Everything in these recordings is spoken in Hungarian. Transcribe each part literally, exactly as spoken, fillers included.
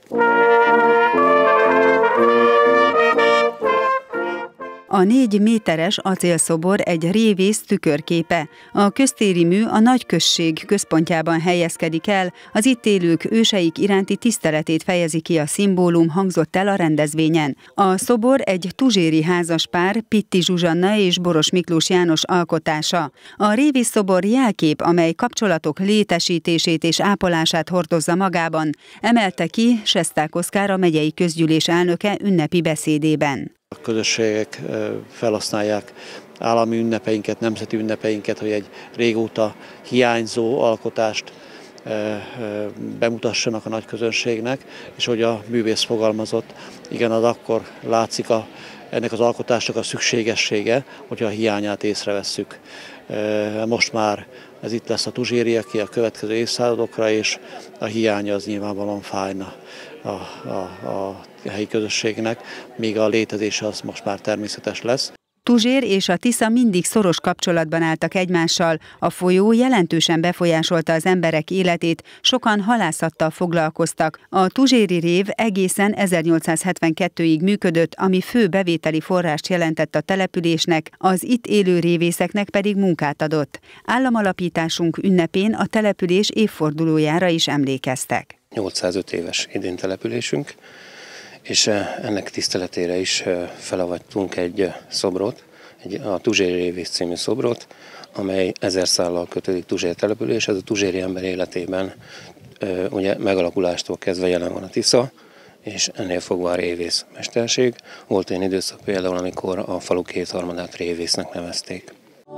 A négy méteres acélszobor egy révész tükörképe. A köztéri mű a nagyközség központjában helyezkedik el, az itt élők őseik iránti tiszteletét fejezi ki a szimbólum, hangzott el a rendezvényen. A szobor egy tuzséri házaspár, Pitti Zsuzsanna és Boros Miklós János alkotása. A révész szobor jelkép, amely kapcsolatok létesítését és ápolását hordozza magában, emelte ki Sesták Oszkár, a megyei közgyűlés elnöke ünnepi beszédében. A közösségek felhasználják állami ünnepeinket, nemzeti ünnepeinket, hogy egy régóta hiányzó alkotást bemutassanak a nagy közönségnek, és hogy a művész fogalmazott, igen, az akkor látszik a, ennek az alkotásnak a szükségessége, hogyha a hiányát észrevesszük. Most már ez itt lesz a tuzsériaké a következő évszázadokra, és a hiánya az nyilvánvalóan fájna a, a, a helyi közösségnek, míg a létezése az most már természetes lesz. Tuzsér és a Tisza mindig szoros kapcsolatban álltak egymással, a folyó jelentősen befolyásolta az emberek életét, sokan halászattal foglalkoztak. A tuzséri rév egészen ezernyolcszázhetvenkettőig működött, ami fő bevételi forrást jelentett a településnek, az itt élő révészeknek pedig munkát adott. Államalapításunk ünnepén a település évfordulójára is emlékeztek. nyolcszázöt éves idén településünk, és ennek tiszteletére is felavattunk egy szobrot, egy, a Tuzséri Révész című szobrot, amely ezer szállal kötődik Tuzsér település. Ez a tuzséri ember életében ugye megalakulástól kezdve jelen van a Tisza, és ennél fogva a révész mesterség. Volt olyan időszak például, amikor a falu kétharmadát révésznek nevezték.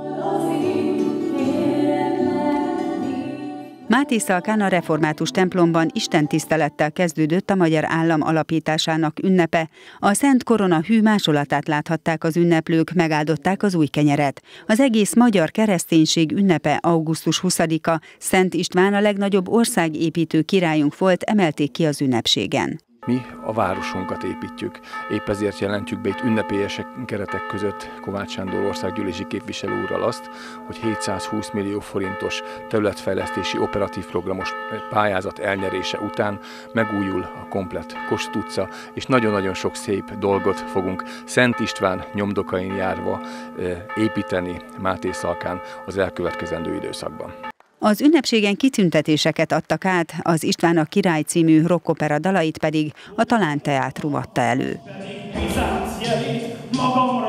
Mátészalkán a református templomban istentisztelettel kezdődött a magyar állam alapításának ünnepe. A Szent Korona hű másolatát láthatták az ünneplők, megáldották az új kenyeret. Az egész magyar kereszténység ünnepe augusztus huszadika, Szent István a legnagyobb országépítő királyunk volt, emelték ki az ünnepségen. Mi a városunkat építjük. Épp ezért jelentjük be itt ünnepélyes keretek között Kovács Sándor országgyűlési képviselő úrral azt, hogy hétszázhúsz millió forintos területfejlesztési operatív programos pályázat elnyerése után megújul a komplett Kossuth utca, és nagyon-nagyon sok szép dolgot fogunk Szent István nyomdokain járva építeni Mátészalkán az elkövetkezendő időszakban. Az ünnepségen kitüntetéseket adtak át, az István a király című rockopera dalait pedig a Talán Teátrum adta elő.